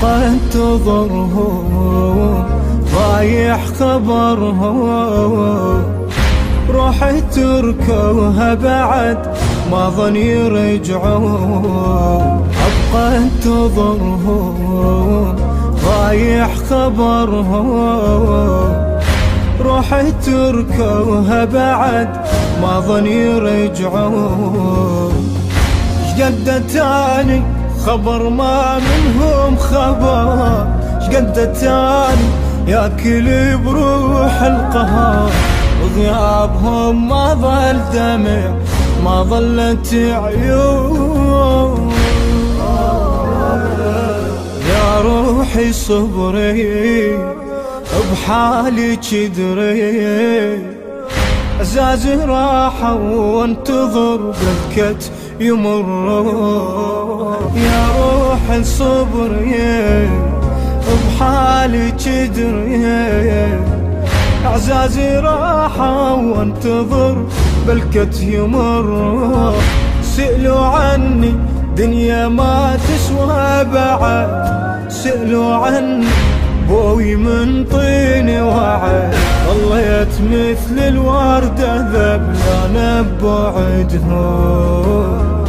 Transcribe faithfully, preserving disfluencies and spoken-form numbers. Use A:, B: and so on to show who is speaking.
A: ابقى انتظرهم ضايع خبرهم، روحي تركوها بعد ما ظن يرجعون. ابقى انتظرهم ضايع خبرهم، روحي تركوها بعد ما ظن يرجعون. شقد تاني خبر ما منهم خبر، شقد تاني ياكل بروح القهر، وغيابهم ما ظل دمع ما ظلت عيون. يا روحي صبري بحالي جدري، عزاز راحة وانتظر بكت يمر. يا روحي صبري بحالي جدري، اعزازي راحة وانتظر بلكت يمر. سألوا عني دنيا ما تسوى بعد، سألوا عني بوي من طيني وعد. ظليت مثل الوردة ذبلانة ببعدهم.